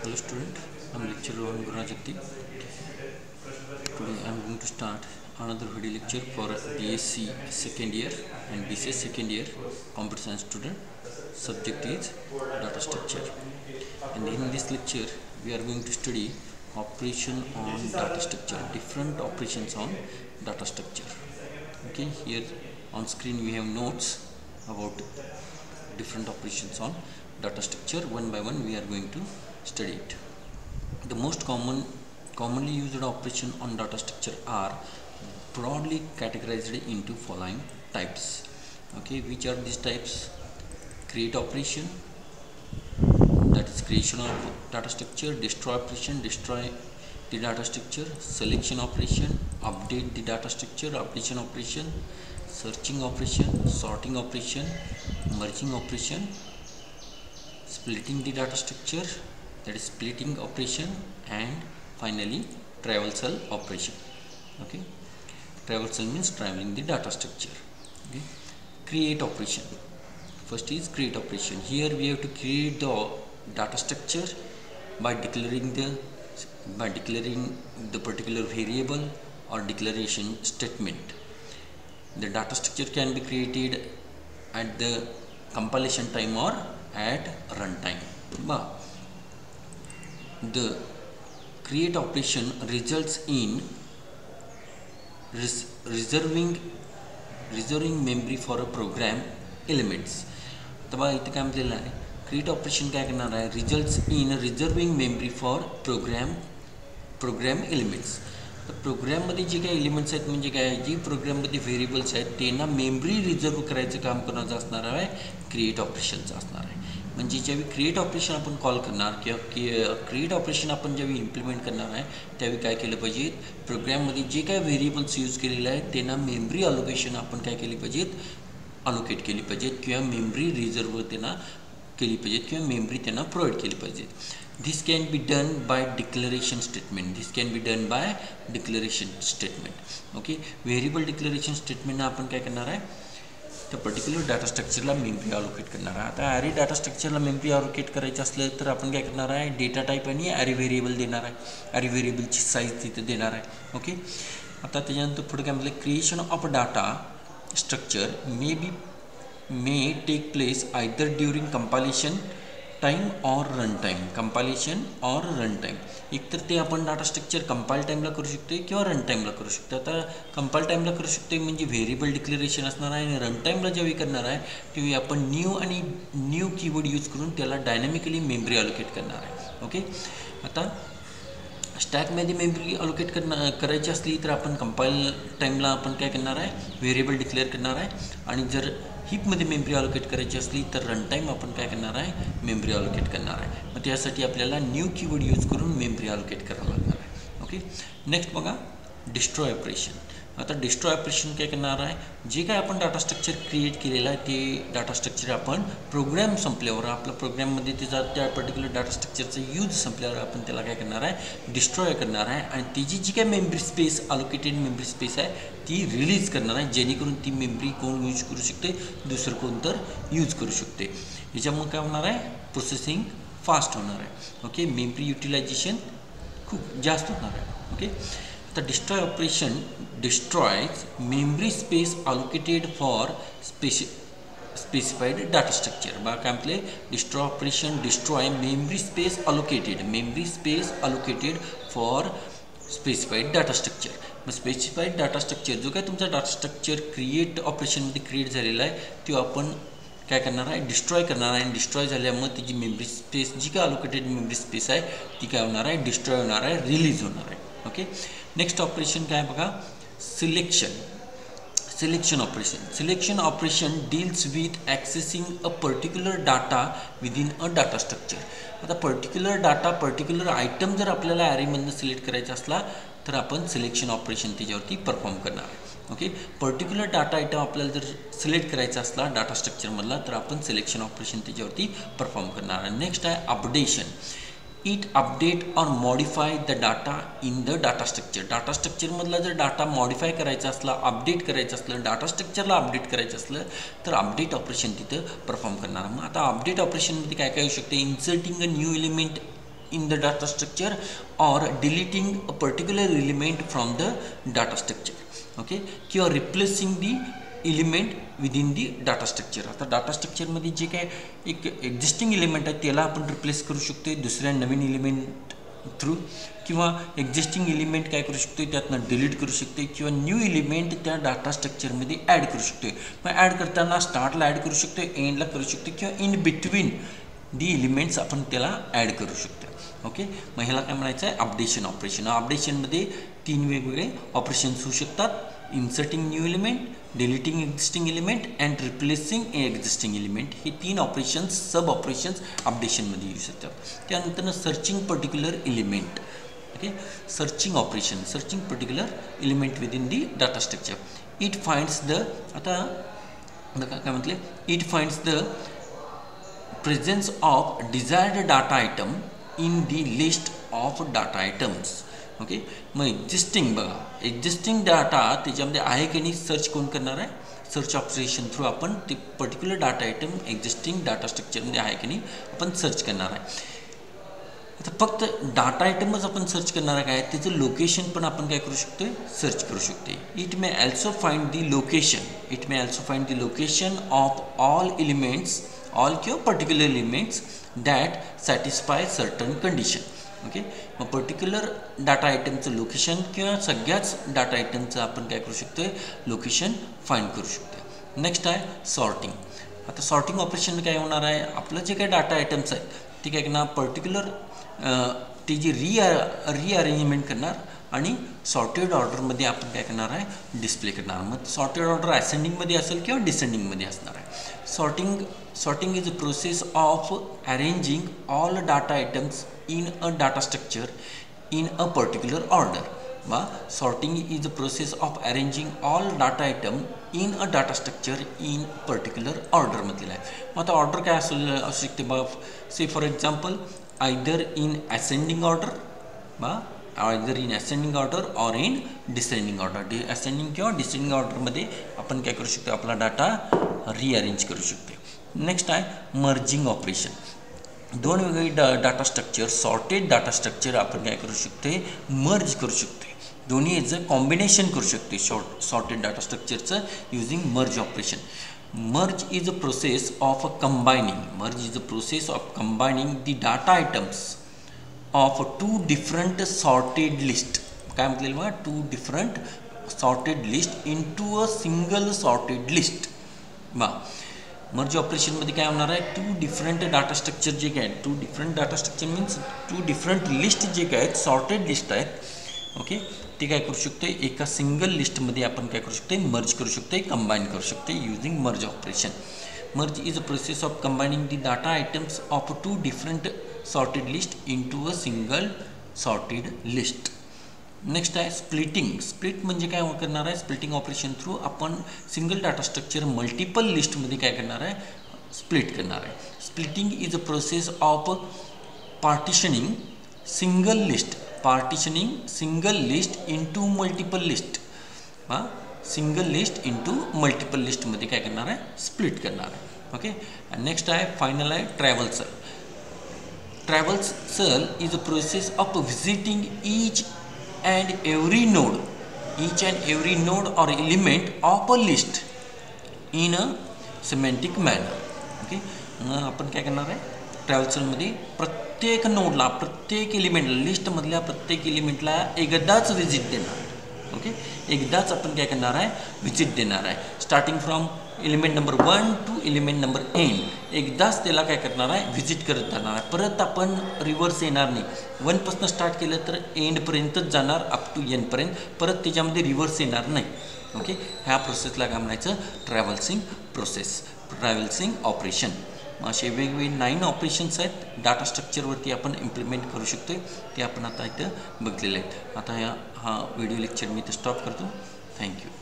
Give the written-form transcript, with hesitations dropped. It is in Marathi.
Hello student, I am lecturer Rohan Gurajagti. Today I am going to start another video lecture for BSc second year and BCS second year computer science student. Subject is data structure, and in this lecture we are going to study operation on data structure, different operations on data structure. Okay, here on screen we have notes about different operations on data structure. One by one we are going to study it. The most commonly used operation on data structure are broadly categorized into following types. Okay, which are these types? Create operation, that is creation of data structure. Destroy operation, destroy the data structure. Selection operation, update the data structure, updation operation. Searching operation, sorting operation, merging operation. Splitting the data structure, that is splitting operation, and finally traversal operation. Okay, traversal means traveling the data structure. Okay, create operation. First is create operation. Here we have to create the data structure by declaring the particular variable or declaration statement. The data structure can be created at the compilation time or at runtime. The create operation results in reserving memory for a program elements. तबा इथे काय म्हटलेलं आहे, क्रिएट ऑपरेशन काय करणार आहे, results in reserving memory for program elements. तर प्रोग्राममध्ये जे काही एलिमेंट्स आहेत म्हणजे काय, जी प्रोग्राममध्ये व्हेरिएबल्स आहेत त्यांना मेमरी रिझर्व करायचं काम कोणाचं असणार आहे, क्रिएट ऑपरेशनचं असणार आहे. म्हणजे ज्यावेळी क्रिएट ऑपरेशन आपण कॉल करणार किंवा क्रिएट ऑपरेशन आपण ज्यावेळी इम्प्लिमेंट करणार आहे त्यावेळी काय केलं पाहिजे, प्रोग्राममध्ये जे काय व्हेरिएबल्स यूज केलेले आहेत त्यांना मेमरी अलोकेशन आपण काय केली पाहिजेत, अलोकेट केली पाहिजेत किंवा मेमरी रिझर्व त्यांना केली पाहिजेत किंवा मेमरी त्यांना प्रोव्हाइड केली पाहिजे. This can be done by declaration statement. Okay, variable declaration स्टेटमेंटनं आपण काय करणार आहे, त्या पर्टिक्युलर डाटा स्ट्रक्चरला मेमरी अलोकेट करणार आहे. आता ॲरे डाटा स्ट्रक्चरला मेमरी अलोकेट करायचं असलं तर आपण काय करणार आहे, डेटा टाईप आणि ॲरे व्हेरिएबल देणार आहे. ॲरे व्हेरिएबलची साईज तिथे देणार आहे. ओके, आता त्याच्यानंतर पुढे काय म्हटलं, creation of data structure may take place either during compilation time or runtime. एकतर ते आपण डाटा स्ट्रक्चर कंपाईल टाईमला करू शकतो किंवा रन टाईमला करू शकतो. आता कंपाईल टाईमला करू शकतो म्हणजे व्हेरिएबल डिक्लेरेशन असणार आहे, आणि रन टाईमला ज्यावेळी करणार आहे त्यावेळी आपण न्यू कीवर्ड यूज करून त्याला डायनॅमिकली मेमरी अलोकेट करणार आहे. ओके, आता स्टॅकमध्ये मेमरी अलोकेट करायची असली तर आपण कंपाईल टाईमला आपण काय करणार आहे, व्हेरिएबल डिक्लेअर करणार आहे, आणि जर हीपमध्ये मेमरी अलोकेट करायची असली तर रन टाईम आपण काय करणार आहे, मेमरी अलोकेट करणार आहे. मग त्यासाठी आपल्याला न्यू कीवर्ड यूज करून मेमरी अलोकेट करावं लागणार आहे. ओके, नेक्स्ट बघा, डिस्ट्रॉय ऑपरेशन. आता डिस्ट्रॉय ऑपरेशन काय करणार आहे, जे काय आपण डाटा स्ट्रक्चर क्रिएट केलेलं आहे ते डाटा स्ट्रक्चर आपण प्रोग्राम संपल्यावर, आपल्या प्रोग्राममध्ये त्या पर्टिक्युलर डाटा स्ट्रक्चरचं यूज संपल्यावर आपण त्याला काय करणार आहे, डिस्ट्रॉय करणार आहे, आणि त्याची जी काय memory space allocated memory space आहे ती रिलीज करणार आहे, जेणेकरून ती मेमरी कोण यूज करू शकते, दुसरं कोण तर यूज करू शकते. याच्यामुळे काय होणार आहे, प्रोसेसिंग फास्ट होणार आहे. ओके, मेमरी युटिलायझेशन खूप जास्त होणार आहे. Okay, the destroy operation destroys memory space allocated for specified data structure. बघा काय म्हटले, destroy operation destroy memory space allocated for specified data structure. मग स्पेसिफाईड डाटा स्ट्रक्चर जो काय तुमचा डाटा स्ट्रक्चर क्रिएट ऑपरेशनमध्ये क्रिएट झालेला आहे तो आपण काय करणार आहे, डिस्ट्रॉय करणार आहे, आणि डिस्ट्रॉय झाल्यामुळे तिची मेमरी स्पेस जी काय अलोकेटेड मेमरी स्पेस आहे ती काय होणार आहे, डिस्ट्रॉय होणार आहे, रिलीज होणार आहे. ओके, नेक्स्ट ऑपरेशन काय बघा, selection operation deals with accessing a particular data within a data structure. आता पर्टिक्युलर आयटम जर आपल्याला ॲरेमधनं सिलेक्ट करायचा असला तर आपण सिलेक्शन ऑपरेशन त्याच्यावरती परफॉर्म करणार आहे. ओके, पर्टिक्युलर डाटा आयटम आपल्याला जर सिलेक्ट करायचा असला डाटा स्ट्रक्चरमधला तर आपण सिलेक्शन ऑपरेशन त्याच्यावरती परफॉर्म करणार आहे. नेक्स्ट आहे updation. It update or modify the data in the data structure. Data स्ट्रक्चरमधला जर डाटा मॉडिफाय करायचा असला, अपडेट करायचं असलं, डाटा स्ट्रक्चरला अपडेट करायचं असलं तर अपडेट ऑपरेशन तिथं परफॉर्म करणार. मग आता अपडेट ऑपरेशनमध्ये काय काय होऊ शकते, inserting a new element in the data structure or deleting a particular element from the data structure. Okay, किंवा replacing the element within the data structure. आता डाटा स्ट्रक्चरमध्ये जे काय एक एक्झिस्टिंग एलिमेंट आहे त्याला आपण रिप्लेस करू शकतो दुसऱ्या नवीन एलिमेंट थ्रू, किंवा एक्झिस्टिंग एलिमेंट काय करू शकतो त्यातनं डिलीट करू शकतो, किंवा न्यू एलिमेंट त्या डाटा स्ट्रक्चरमध्ये ॲड करू शकतो. मग ॲड करताना स्टार्टला ॲड करू शकतो, एंडला करू शकतो, किंवा इन बिटवीन दी एलिमेंट्स आपण त्याला ॲड करू शकतो. ओके, मग ह्याला काय म्हणायचं आहे अपडेशन ऑपरेशन. अपडेशनमध्ये 3 वेगवेगळे ऑपरेशन्स होऊ शकतात. Inserting new element, deleting existing element and replacing existing element, हे 3 ऑपरेशन्स सब ऑपरेशन्स अपडेशनमध्ये येऊ शकतात. त्यानंतर searching particular element. Okay, searching operation, searching particular element within the data structure. It finds the, आता काय म्हटले, it finds the presence of desired data item in the list of data items. Okay, मग एक्झिस्टिंग बघा, एक्झिस्टिंग डाटा त्याच्यामध्ये आहे की नाही सर्च कोण करणार आहे, सर्च ऑपरेशन थ्रू आपण ते particular data item existing data स्ट्रक्चरमध्ये आहे की नाही आपण सर्च करणार आहे. आता फक्त डाटा आयटमच आपण सर्च करणार आहे काय, त्याचं लोकेशन पण आपण काय करू शकतो, सर्च करू शकतो. It may also find the location, it may also find the location of all elements, all किंवा particular elements that satisfy certain condition. Okay, मग पर्टिक्युलर डाटा आयटमचं लोकेशन किंवा सगळ्याच डाटा आयटमचं आपण काय करू शकतो, लोकेशन फाइंड करू शकतो. नेक्स्ट आहे सॉर्टिंग. आता सॉर्टिंग ऑपरेशन काय होणार आहे, आपलं जे काही डाटा आयटम्स आहेत ते काय करणार, पर्टिक्युलर ती जी रिअरेंजमेंट करणार आणि सॉर्टेड ऑर्डरमध्ये आपण काय करणार आहे, डिस्प्ले करणार. मग सॉर्टेड ऑर्डर असेंडिंगमध्ये असेल किंवा डिसेंडिंगमध्ये असणार आहे. Sorting is a process of arranging all data items in a data structure in a particular order. Sorting is the process of arranging all data item in a data structure in particular order म्हटलेलं आहे. मग आता ऑर्डर काय असू शकते बघा, say for example either in ascending order, either in ascending order or in descending order. Ascending किंवा डिसेंडिंग ऑर्डरमध्ये आपण काय करू शकतो, आपला डाटा रिअरेंज करू शकतो. नेक्स्ट आहे मर्जिंग ऑपरेशन. 2 वेगवेगळी data structure, sorted data structure आपण काय करू शकतो, मर्ज करू शकतो. दोन्ही याचं कॉम्बिनेशन करू शकतो सॉर्टेड डाटा स्ट्रक्चरचं using merge operation. Merge is a process of combining, merge is a process of combining the data items of 2 different sorted list. काय म्हटलेलं बघा, 2 different sorted list into a single sorted list. Merge ऑपरेशनमध्ये काय होणार आहे, 2 डिफरंट डाटा स्ट्रक्चर जे काय, 2 different data structure means 2 different list जे काय आहेत, सॉर्टेड लिस्ट आहेत. ओके, ते काय करू शकतो, एका सिंगल लिस्टमध्ये आपण काय करू शकतो, मर्ज करू शकतो, कंबाईन करू शकतो using merge operation. Merge is a process of combining the data items of 2 different sorted list into a single sorted list. Next आहे स्प्लिटिंग. स्प्लिट म्हणजे काय करणार आहे, स्प्लिटिंग ऑपरेशन थ्रू आपण सिंगल डाटा स्ट्रक्चर मल्टिपल लिस्टमध्ये काय करणार आहे, स्प्लिट करणार आहे. Splitting is a process of partitioning single list, partitioning single list into multiple list. Single list into multiple लिस्टमध्ये काय करणार आहे, स्प्लिट करणार आहे. ओके, नेक्स्ट आहे फायनल आहे traversal. Traversal is a process of visiting each and every node or element of a list in a semantic manner. Okay, आपण काय करणार आहे, ट्रॅव्हल्सलमध्ये प्रत्येक नोडला, प्रत्येक एलिमेंटला, लिस्टमधल्या प्रत्येक एलिमेंटला एकदाच व्हिजिट देणार. ओके, एकदाच आपण काय करणार आहे, व्हिजिट देणार आहे. Starting from element number 1 to element number n, एकदाच त्याला काय करणार आहे, व्हिजिट करत जाणार आहे. परत आपण रिव्हर्स येणार नाही. 1 पासून स्टार्ट केलं तर एंडपर्यंतच जाणार, अप टू n पर्यंत, परत त्याच्यामध्ये रिव्हर्स येणार नाही. ओके, ह्या प्रोसेसला काय म्हणायचं, ट्रॅव्हल्सिंग प्रोसेस, ट्रॅव्हल्सिंग ऑपरेशन. असे वेगवेगळे 9 ऑपरेशन्स आहेत डाटा स्ट्रक्चरवरती आपण इम्प्लिमेंट करू शकतो. ते आपण आता इथं बघलेले आहेत. आता हा व्हिडिओ लेक्चर मी इथं स्टॉप करतो. थँक्यू.